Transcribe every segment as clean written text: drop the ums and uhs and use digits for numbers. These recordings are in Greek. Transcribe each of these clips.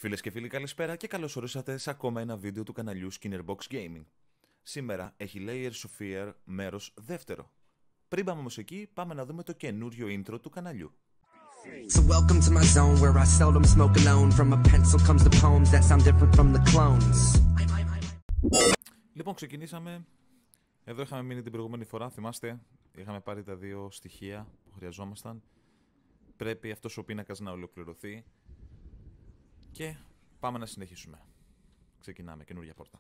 Φίλες και φίλοι, καλησπέρα και καλώς ορίσατε σε ακόμα ένα βίντεο του καναλιού Skinnerbox Gaming. Σήμερα έχει Layers of Fear μέρος δεύτερο. Πριν πάμε όμως εκεί, πάμε να δούμε το καινούριο intro του καναλιού. So welcome to my zone where I seldom smoke alone. From a pencil comes the poems that sound different from the clones. Λοιπόν, ξεκινήσαμε. Εδώ είχαμε μείνει την προηγούμενη φορά, θυμάστε. Είχαμε πάρει τα δύο στοιχεία που χρειαζόμασταν. Πρέπει αυτός ο πίνακας να ολοκληρωθεί. Και πάμε να συνεχίσουμε. Ξεκινάμε, καινούργια πόρτα.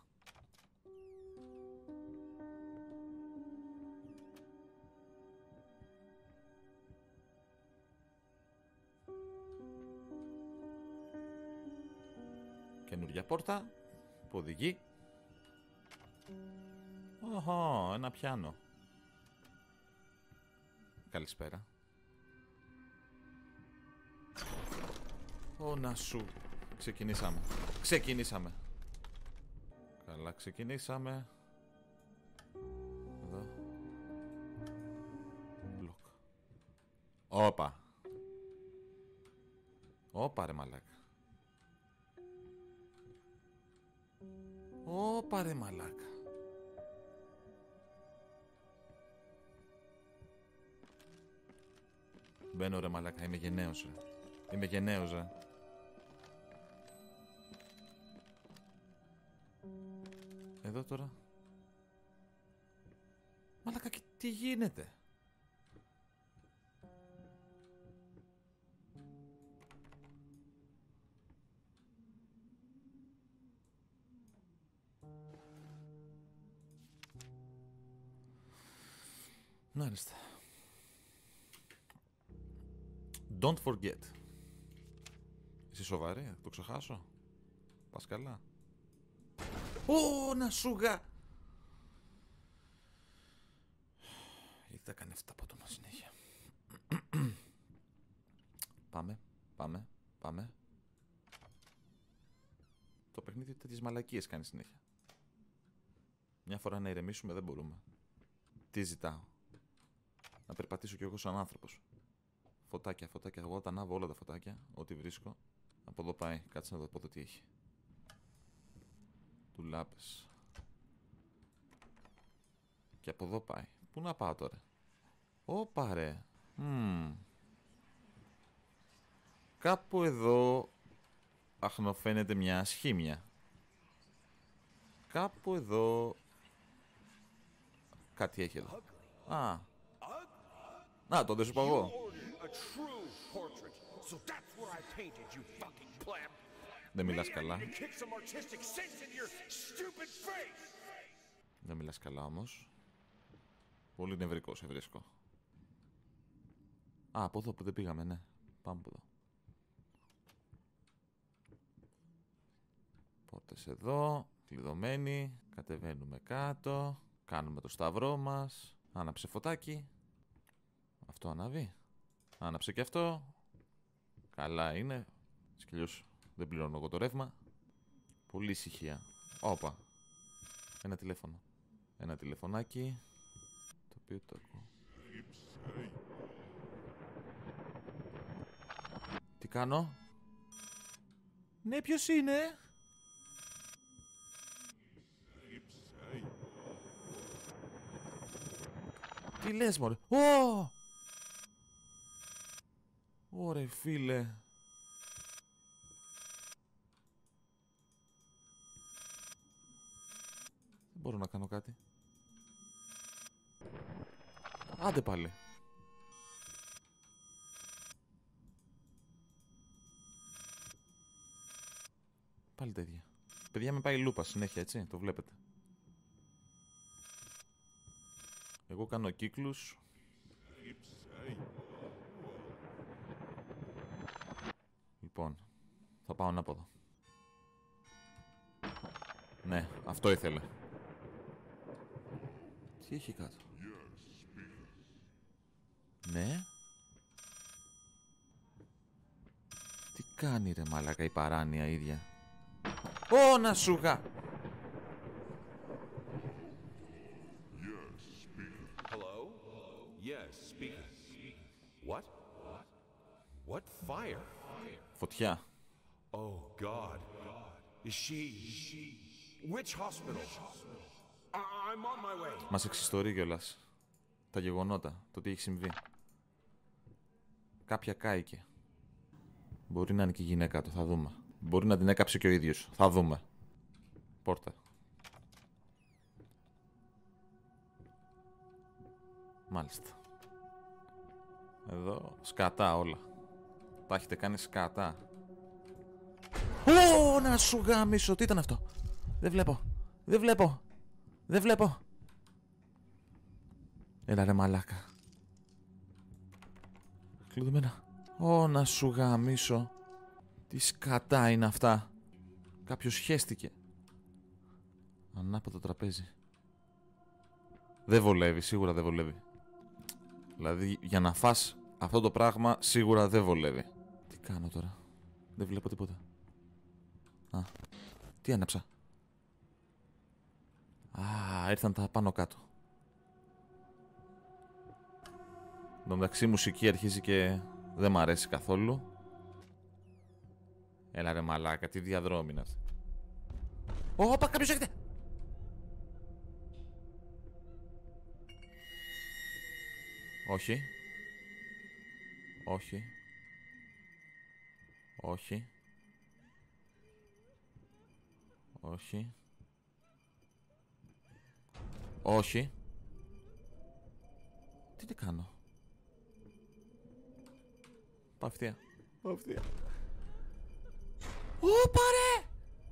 Καινούργια πόρτα που οδηγεί. Οχο, ένα πιάνο. Καλησπέρα. Ω, να σου. Ξεκινήσαμε. Καλά, ξεκινήσαμε. Εδώ. Μπλοκ. Όπα ρε μαλάκα. Όπα ρε μαλάκα. Μπαίνω ρε μαλάκα, είμαι γενναίος ρε. Εδώ τώρα. Μαλάκα, και τι γίνεται? Μάλιστα. Don't forget. Είσαι σοβαρή, το ξεχάσω? Πας καλά? Ω, να σούγα! Γιατί θα κάνει αυτά απότομα συνέχεια. Πάμε. Το παιχνίδι τέτοιες μαλακίες κάνει συνέχεια. Μια φορά να ηρεμήσουμε δεν μπορούμε. Τι ζητάω? Να περπατήσω κι εγώ σαν άνθρωπος. Φωτάκια. Εγώ τα ανάβω όλα τα φωτάκια. Ό,τι βρίσκω. Από εδώ πάει. Κάτσε να δω από εδώ τι έχει. Τουλάπες. Και από εδώ πάει. Πού να πάω τώρα? Ωπα ρε. Κάπου εδώ αχνοφαίνεται μια ασχήμια. Κάπου εδώ κάτι έχει εδώ. Να, το δεν σου είπα εγώ. Δεν μιλάς καλά. Δεν μιλάς καλά όμως. Πολύ νευρικό σε βρίσκω. Από εδώ που δεν πήγαμε, ναι. Πάμε από εδώ. Πόρτες εδώ. Κλειδωμένοι. Κατεβαίνουμε κάτω. Κάνουμε το σταυρό μας. Άναψε φωτάκι. Αυτό ανάβει. Άναψε και αυτό. Καλά είναι. Σκυλιούς δεν πληρώνω εγώ το ρεύμα. Πολύ ησυχία. Όπα. Ένα τηλέφωνο. Ένα τηλεφωνάκι. Το οποίο το ακούω. Τι κάνω? Ναι, ποιος είναι? Τι λες μωρέ? Ωρε φίλε. Δεν μπορώ να κάνω κάτι. Άντε πάλι. Πάλι τέτοια. Παιδιά, με πάει λούπα συνέχεια, έτσι, το βλέπετε. Εγώ κάνω κύκλους. Λοιπόν, θα πάω ανάποδα. Ναι, αυτό ήθελε. Τι έχει κάτω? Ναι. Τι κάνει ρε μαλάκα η παράνοια ίδια? Ω, να σουγα! Hello? Yes, speaker. What? What fire? Φωτιά. Oh, God. Is she... Which hospital? I'm on my way. Μας εξιστορεί κιόλας τα γεγονότα, το τι έχει συμβεί. Κάποια κάηκε. Μπορεί να είναι και η γυναίκα του, θα δούμε. Μπορεί να την έκαψε και ο ίδιος, θα δούμε. Πόρτα. Μάλιστα. Εδώ σκατά όλα. Τα έχετε κάνει σκατά. Ω, να σου γαμίσω. Τι ήταν αυτό? Δεν βλέπω. Δεν βλέπω. Δεν βλέπω. Έλα ρε μαλάκα. Κλειδωμένα. Ω, να σου γαμίσω. Τι σκατά είναι αυτά. Κάποιος χέστηκε. Ανάποδο τραπέζι. Δεν βολεύει, σίγουρα δεν βολεύει. Δηλαδή για να φας αυτό το πράγμα σίγουρα δεν βολεύει. Τι κάνω τώρα? Δεν βλέπω τίποτα. Α, τι άναψα? Α, ήρθαν τα πάνω κάτω. Εν τω μεταξύ η μουσική αρχίζει και δεν μ' αρέσει καθόλου. Έλα ρε μαλάκα, τι διαδρόμη είναι αυτή. Όπα, κάποιος έρχεται! Όχι. Όχι. Όχι. Όχι. Όχι. Τι κάνω? Πάω ευθεία. Πάω ευθεία. Ωπα ρε!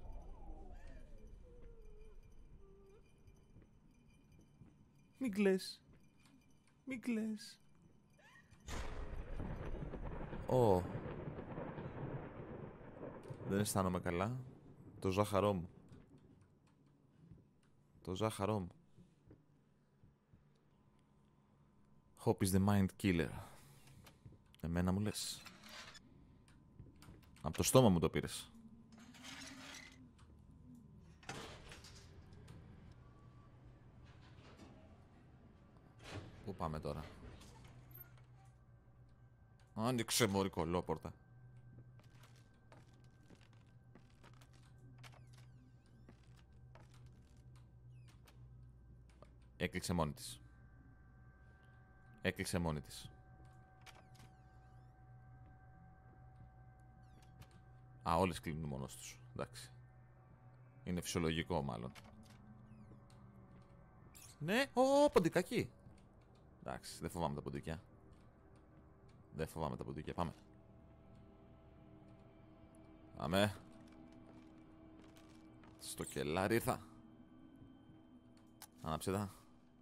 Μην κλαις. Μην κλαις. Ω. Δεν αισθάνομαι καλά. Το ζάχαρό μου. Το ζάχαρό μου. Hope is the mind killer. Εμένα μου λες. Από το στόμα μου το πήρες. Πού πάμε τώρα? Άνοιξε μωρή κολόπορτα. Έκλειξε μόνη της. Έκλειξε μόνη της. Α, όλες κλείνουν μόνος τους. Εντάξει. Είναι φυσιολογικό μάλλον. Ναι, ποντικάκι. Εντάξει, δεν φοβάμαι τα ποντικιά. Δεν φοβάμαι τα ποντικιά. Πάμε. Πάμε. Στο κελάρι ήρθα. Άναψε τα.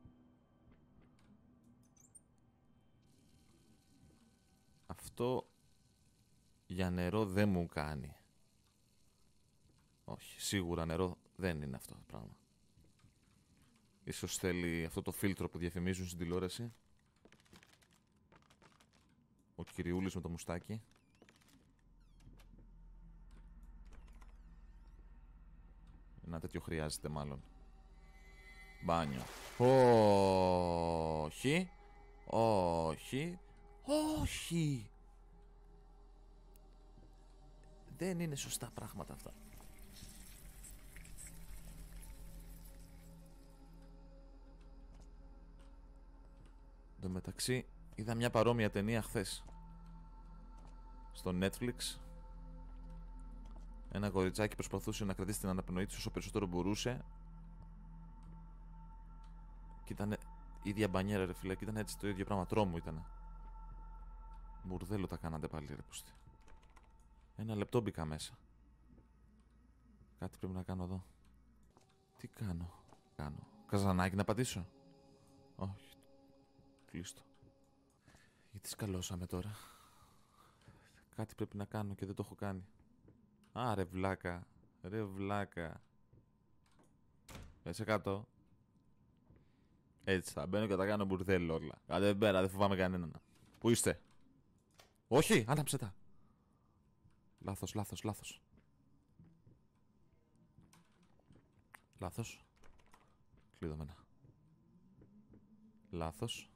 Αυτό για νερό δεν μου κάνει. Όχι, σίγουρα νερό δεν είναι αυτό το πράγμα. Ίσως θέλει αυτό το φίλτρο που διαφημίζουν στην τηλεόραση. Ο κυριούλης με το μουστάκι. Ένα τέτοιο χρειάζεται μάλλον. Μπάνιο. Όχι. Όχι. Όχι. Δεν είναι σωστά πράγματα αυτά. Εν τω μεταξύ είδα μια παρόμοια ταινία χθες στο Netflix. Ένα κοριτσάκι προσπαθούσε να κρατήσει την αναπνοή της όσο περισσότερο μπορούσε. Και ήταν ίδια μπανιέρα ρε φίλε. Και ήταν έτσι το ίδιο πράγμα. Τρόμου ήταν. Μπουρδέλο τα κάνατε πάλι ρε πούστη. Ένα λεπτό μπήκα μέσα. Κάτι πρέπει να κάνω εδώ. Τι κάνω? Καζανάκι να πατήσω? Όχι. Κλείστο. Γιατί σκαλώσαμε τώρα? Κάτι πρέπει να κάνω και δεν το έχω κάνει. Α, ρε βλάκα. Ρε βλάκα. Μέσα κάτω. Έτσι θα μπαίνω και τα κάνω μπουρδέλο όλα. Κάντε πέρα, δεν φοβάμαι κανέναν. Πού είστε? Όχι, άναψε τα. Λάθος. Λάθος. Κλειδωμένα. Λάθος.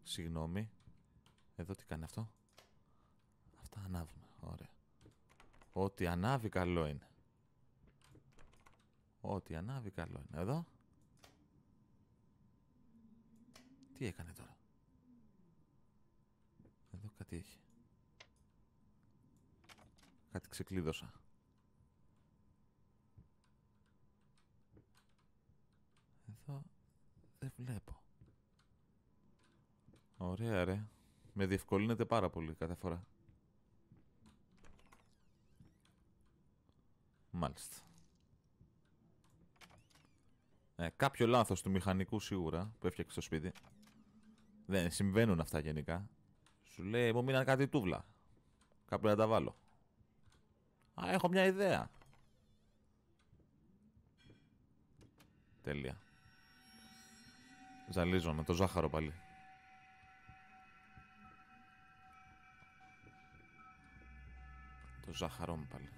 Συγγνώμη. Εδώ τι κάνει αυτό? Αυτά ανάβουμε. Ωραία. Ό,τι ανάβει καλό είναι. Ό,τι ανάβει καλό είναι. Εδώ. Τι έκανε τώρα? Εδώ κάτι έχει. Κάτι ξεκλείδωσα. Εδώ δεν βλέπω. Ωραία ρε. Με διευκολύνεται πάρα πολύ κάθε φορά. Μάλιστα. Κάποιο λάθος του μηχανικού σίγουρα που έφτιαξε στο σπίτι. Δεν συμβαίνουν αυτά γενικά. Σου λέει μου μείναν κάτι τούβλα. Κάπου να τα βάλω. Α, έχω μια ιδέα. Τέλεια. Ζαλίζω με το ζάχαρο πάλι. Το ζάχαρό μου πάλι.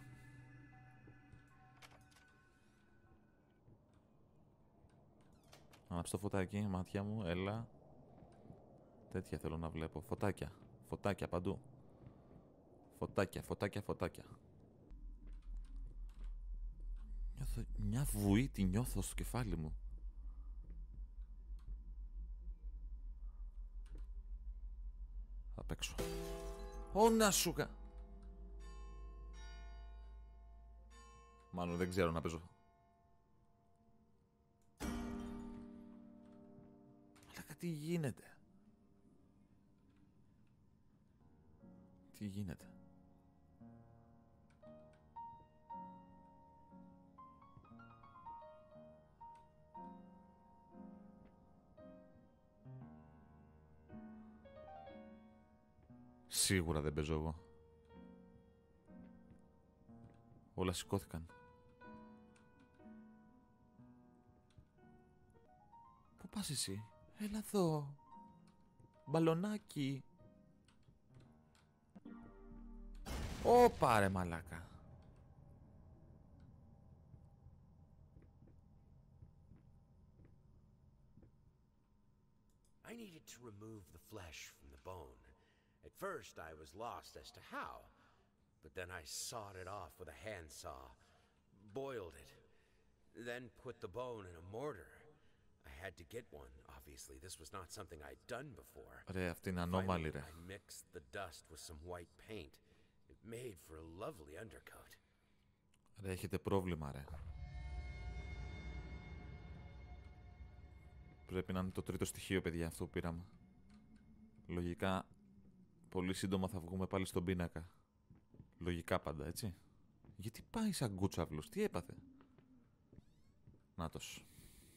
Ανάψε το φωτάκι, μάτια μου, έλα. Τέτοια θέλω να βλέπω. Φωτάκια. Φωτάκια παντού. Φωτάκια, φωτάκια, φωτάκια. Νιώθω μια βουή, τη νιώθω στο κεφάλι μου. Θα παίξω. Ω, να σούκα. Μάλλον δεν ξέρω να παίζω. Αλλά κάτι γίνεται. Τι γίνεται? Σίγουρα δεν παίζω εγώ. Όλα σηκώθηκαν. Πού πας εσύ? Έλα εδώ. Μπαλονάκι. Ωπα ρε μαλάκα. I needed to remove the flesh from the bone. At first, I was lost as to how, but then I sawed it off with a handsaw, boiled it, then put the bone in a mortar. I had to get one, obviously. This was not something I'd done before. Ρε, αυτή είναι ανώμαλη ρε. I mixed the dust with some white paint. It made for a lovely undercoat. Ρε, έχετε πρόβλημα ρε. Πρέπει να είναι το τρίτο στοιχείο, παιδιά, αυτό που πήραμε. Λογικά, πολύ σύντομα θα βγούμε πάλι στον πίνακα. Λογικά πάντα, έτσι. Γιατί πάει σαν κούτσαυλος, τι έπαθε? Νάτος.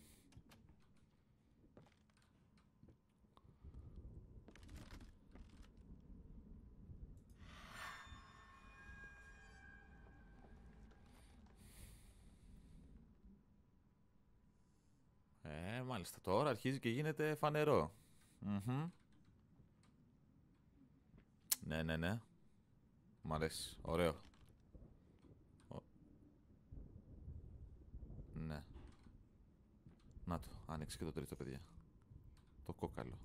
Μάλιστα, τώρα αρχίζει και γίνεται φανερό. Ναι, ναι, ναι. Μ' αρέσει, ωραίο. Ναι. Να το, άνοιξε και το τρίτο, παιδιά. Το κόκαλο.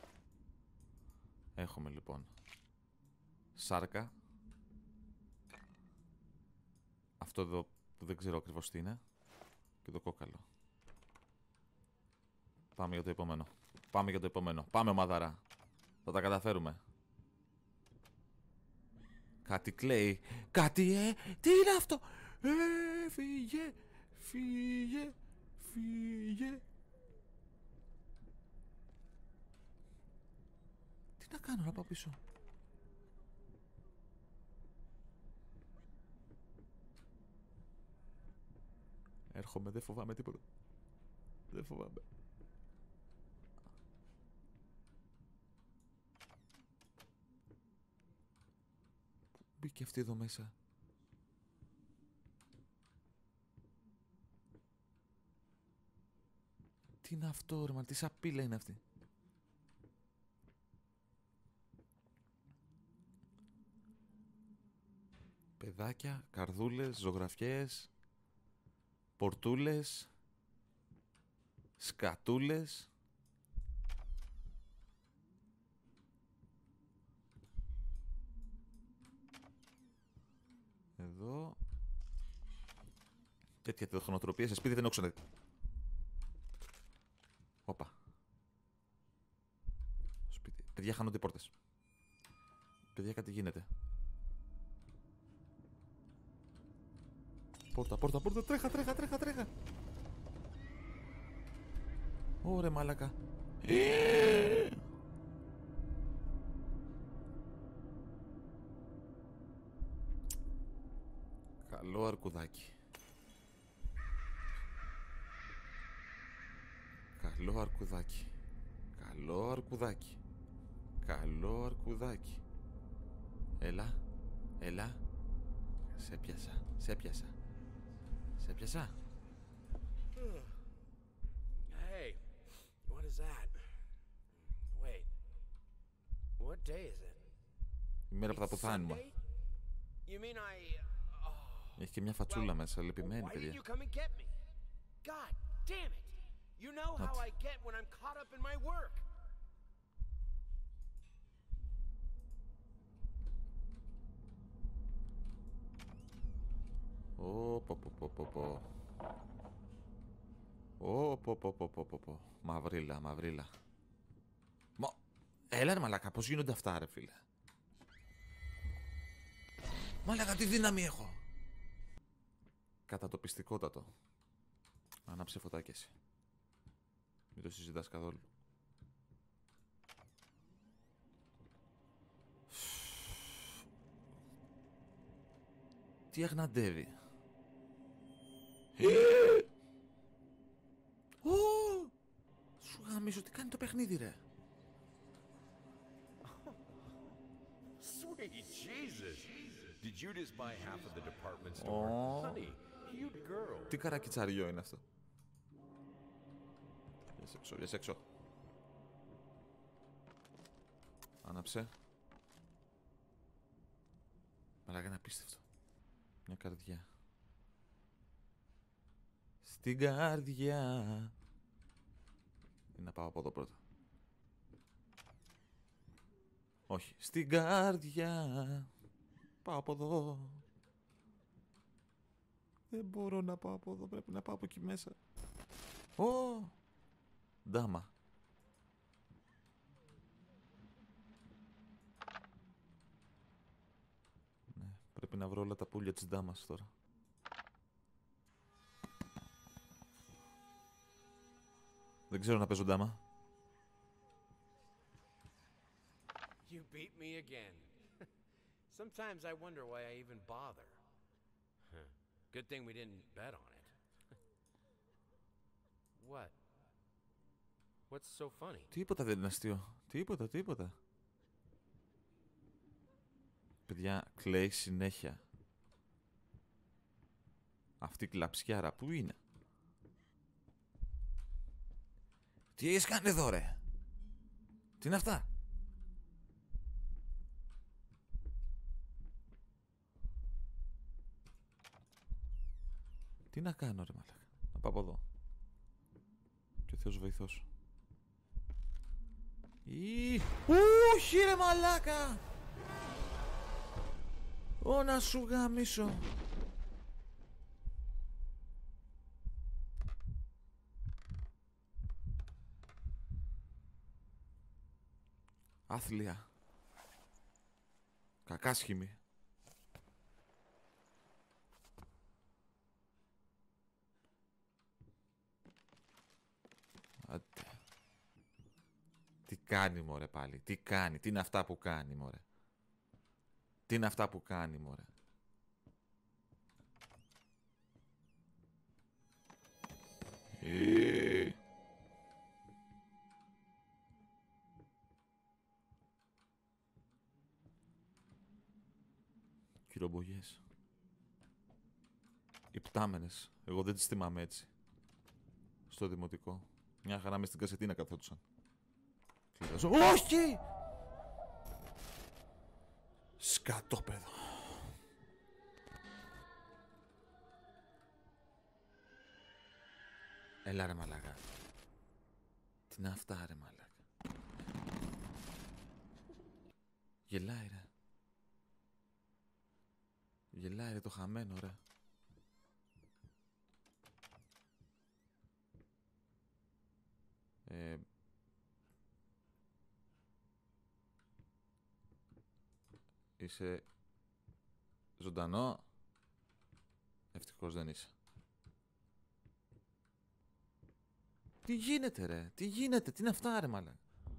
Έχουμε λοιπόν σάρκα. Αυτό εδώ που δεν ξέρω ακριβώς τι είναι. Και το κόκαλο. Πάμε για το επόμενο. Πάμε για το επόμενο. Πάμε, ομαδάρα. Θα τα καταφέρουμε. Κάτι κλαίει. Κάτι, τι είναι αυτό? Φύγε. Φύγε. Φύγε. Τι να κάνω, να πάω πίσω? Έρχομαι, δεν φοβάμαι τίποτα. Δεν φοβάμαι. Μπήκε αυτή εδώ μέσα. Τι είναι αυτό ρε, τι σαπίλα είναι αυτή? Παιδάκια, καρδούλες, ζωγραφιές, πορτούλες, σκατούλες. Εδώ. Τέτοια τεχνοτροπία σε σπίτι δεν έχω ξαναδεί. Όπα. Σπίτι. Παιδιά, χάνονται οι πόρτες. Παιδιά, κάτι γίνεται. Πόρτα, πόρτα, πόρτα. Τρέχα, τρέχα, τρέχα, τρέχα. Ωρε μάλακα. Καλό αρκουδάκι. Καλό αρκουδάκι. Καλό αρκουδάκι. Καλό αρκουδάκι. Έλα. Έλα. Σε πιάσα. Σε πιάσα. Σε πιάσα. Hey, what is that? Wait, what day is it? Η μέρα που θα αποθάνουμε. Sunday? You mean I... Έχει και μια φατσούλα μέσα, λυπημένη, Why παιδιά. didn't you come and get me? God damn it! You know how I get when I'm caught up in my work. Μαυρίλα, μαυρίλα. Έλα ρε μαλάκα, πώς γίνονται αυτά ρε φίλε. Μαλάκα, τι δύναμη έχω. Κατατοπιστικότατο. Άναψε φωτάκι εσύ. Μην το συζητάς καθόλου. Τι αγναντεύει. Σου γαμίσω, τι κάνει το παιχνίδι ρε. Sweet Jesus! Did you just buy half of the department store? Honey, cute girl. Τι καρακιτσαριό είναι αυτό. Βγες έξω, βγες έξω. Άναψε. Μαλάκα, είναι απίστευτο. Μια καρδιά. Στην καρδιά. Να πάω από εδώ πρώτα. Όχι. Στην καρδιά. Πάω από εδώ. Δεν μπορώ να πάω από εδώ. Πρέπει να πάω από εκεί μέσα. Ω! Ντάμα. Ναι, πρέπει να βρω όλα τα πουλια της ντάμας τώρα. Δεν ξέρω να παίζω ντάμα. You beat me again. Sometimes I wonder why I even bother. Good thing we didn't bet on it. What? What's so funny? Τίποτα δεν είναι αστείο. Τίποτα, τίποτα. Παιδιά, κλαίει συνέχεια. Αυτή η κλαψιάρα που είναι. Τι έχεις κάνει εδώ ρε. Τι είναι αυτά. Τι να κάνω ρε μαλάκα. Να πάω από εδώ. Και ο Θεός βοηθός. Όχι ρε μαλάκα. Ω να σου γαμίσω. Άθλια. Κακάσχημη. Άντε. Τι κάνει μωρέ πάλι. Τι κάνει. Τι είναι αυτά που κάνει μωρέ. Τι είναι αυτά που κάνει μωρέ. Κυρομπογιές. Υπτάμενες. Εγώ δεν τις θυμάμαι έτσι. Στο δημοτικό. Μια χαρά μες στην κασετίνα καθόντουσαν. Κλειδάζω. Όχι! Σκατόπεδο. Έλα ρε μαλάκα. Τι είναι αυτά ρε μαλάκα. Γελάει ρε. Γελάει ρε το χαμένο ρε. Είσαι ζωντανό? Ευτυχώς δεν είσαι. Τι γίνεται ρε, τι γίνεται, τι είναι αυτά ρε μαλάκα.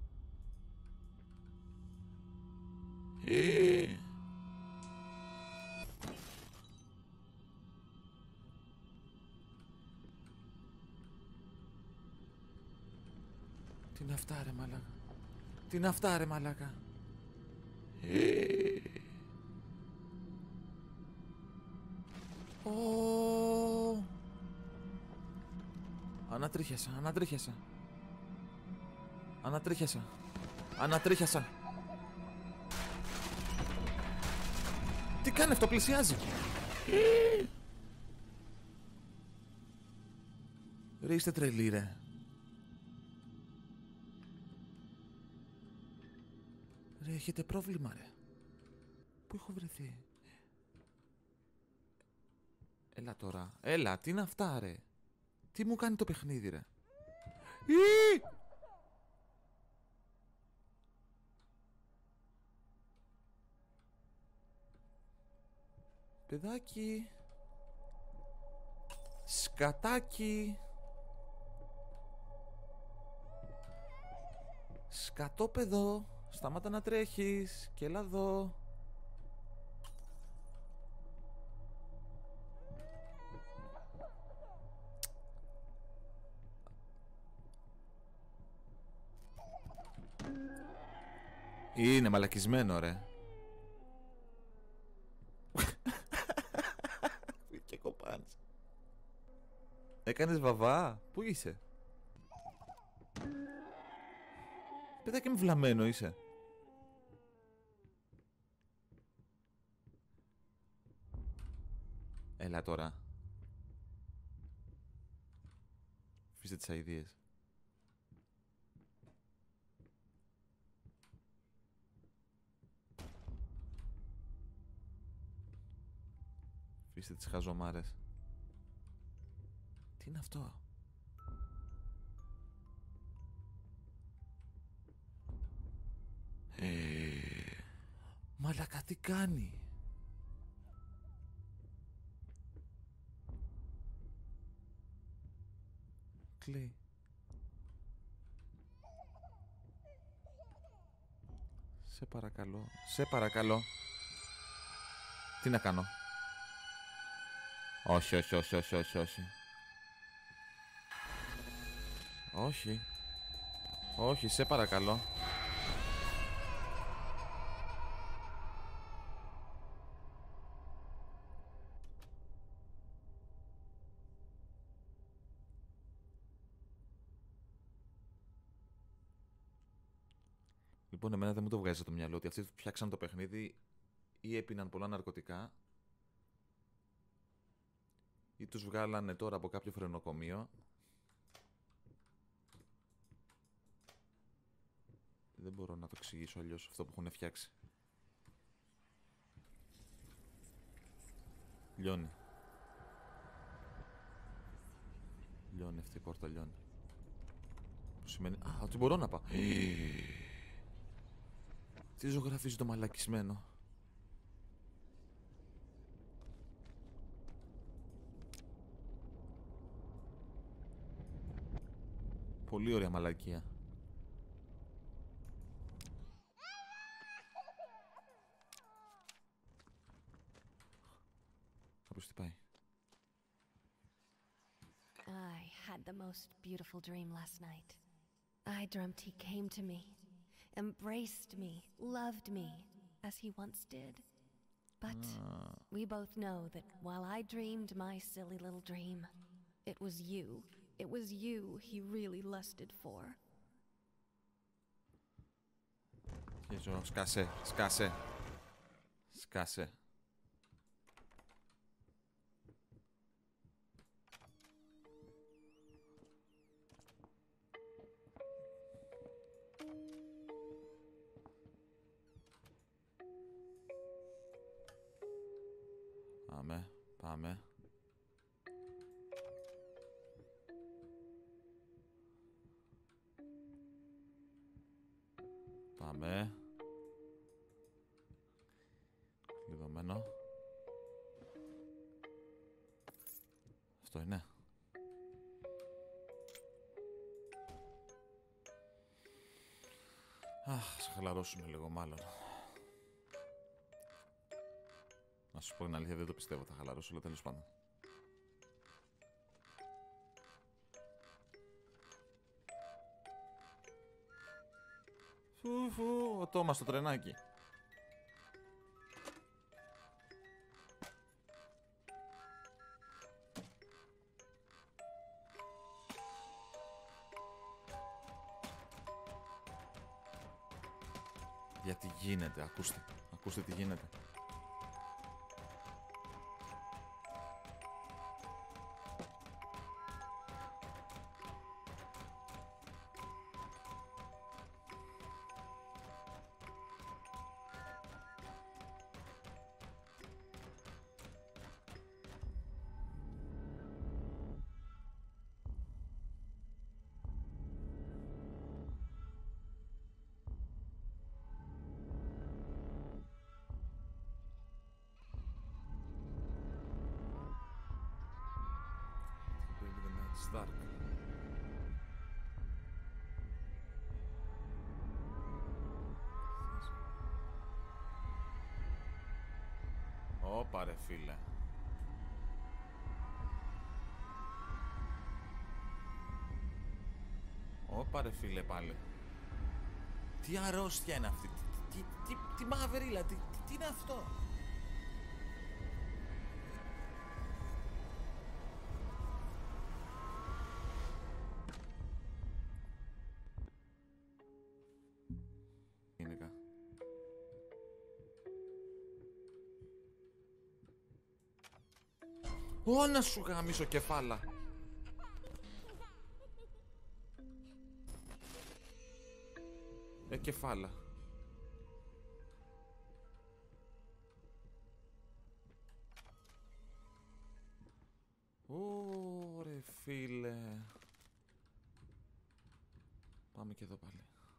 Τι είναι αυτά ρε μαλάκα. Τι είναι αυτά ρε μαλάκα. Ανατρίχιασα, ανατρίχιασα. Ανατρίχιασα. Ανατρίχιασα. Τι κάνει αυτό, πλησιάζει. Ρε είστε τρελοί ρε. Ρε έχετε πρόβλημα ρε. Πού έχω βρεθεί. Έλα τώρα. Έλα, τι είναι αυτά ρε. Τι μου κάνει το παιχνίδι ρε. Παιδάκι. Σκατάκι. Σκατόπεδο. Σταμάτα να τρέχεις. Και έλα εδώ. Είναι μαλακισμένο ρε. Και κοπάνς. Έκανες βαβά. Πού είσαι? Παιδάκι μου βλαμμένο είσαι. Έλα τώρα. Αφήστε τις αηδίες. Αφήστε τις χαζομάρες. Τι είναι αυτό? Μαλάκα τι κάνει? Κλαίει. Σε παρακαλώ. Σε παρακαλώ. Τι να κάνω? Όχι, όχι, όχι, όχι, όχι, όχι. Όχι. Όχι, σε παρακαλώ. Λοιπόν, εμένα δεν μου το βγάζει στο μυαλό ότι αυτοί που φτιάξαν το παιχνίδι ή έπιναν πολλά ναρκωτικά ή τους βγάλανε τώρα από κάποιο φρενοκομείο. Δεν μπορώ να το εξηγήσω αλλιώς αυτό που έχουν φτιάξει. Λιώνει. Λιώνει αυτή η πόρτα, λιώνει. Που σημαίνει... Α, ότι μπορώ να πάω. Τι ζωγραφίζει το μαλακισμένο. Πολύ ωραία μαλακία. Κάπως τι πάει. I had the most beautiful dream last night. I dreamt he came to me, embraced me, loved me, as he once did. But we both know that while I dreamed my silly little dream, it was you he really lusted for. Σκάσε, σκάσε. Σκάσε. Πάμε. Πάμε. Κλειδωμένο. Αυτό είναι. Αχ, ας χαλαρώσουμε λίγο μάλλον. Να σου πω την αλήθεια, δεν το πιστεύω, θα χαλαρώσω, αλλά τέλος πάντων. Φου, ο Τόμας στο τρενάκι. Γιατί γίνεται, ακούστε τι γίνεται. Dark. Ωπα ρε φίλε. Ωπα ρε φίλε πάλι. Τι αρρώστια είναι αυτή. Τι μαύριλα. Τι είναι αυτό. Ω, να σου γαμίσω κεφάλα. Κεφάλα. Ωρε φίλε. Πάμε και εδώ πάλι.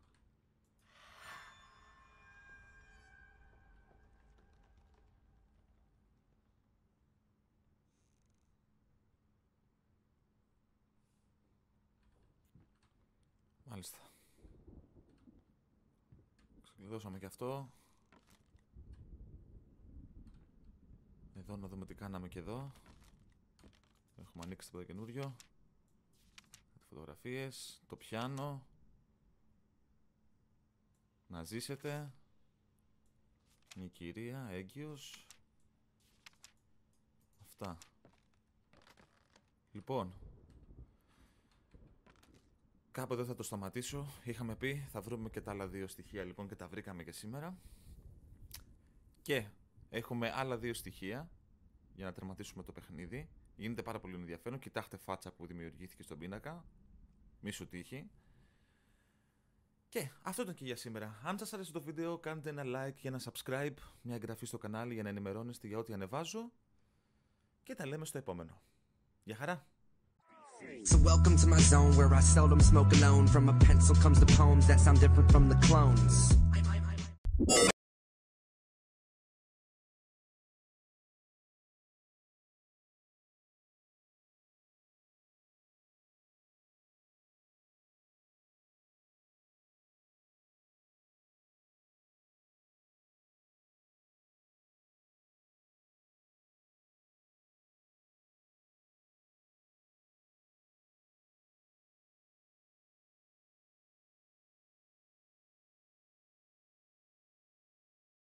Μάλιστα. Ξεκλειδώσαμε και αυτό. Εδώ να δούμε τι κάναμε και εδώ. Έχουμε ανοίξει τίποτα καινούριο. Φωτογραφίες. Το πιάνο. Να ζήσετε. Μια κυρία, έγκυος. Αυτά. Λοιπόν, κάπου εδώ θα το σταματήσω. Είχαμε πει θα βρούμε και τα άλλα δύο στοιχεία λοιπόν και τα βρήκαμε και σήμερα. Και έχουμε άλλα δύο στοιχεία για να τερματίσουμε το παιχνίδι. Γίνεται πάρα πολύ ενδιαφέρον. Κοιτάξτε φάτσα που δημιουργήθηκε στον πίνακα. Μη σου τύχει. Και αυτό ήταν και για σήμερα. Αν σας άρεσε το βίντεο, κάντε ένα like και ένα subscribe, μια εγγραφή στο κανάλι για να ενημερώνεστε για ό,τι ανεβάζω. Και τα λέμε στο επόμενο. Γεια χαρά! So welcome to my zone where I seldom smoke alone. From a pencil comes the poems that sound different from the clones.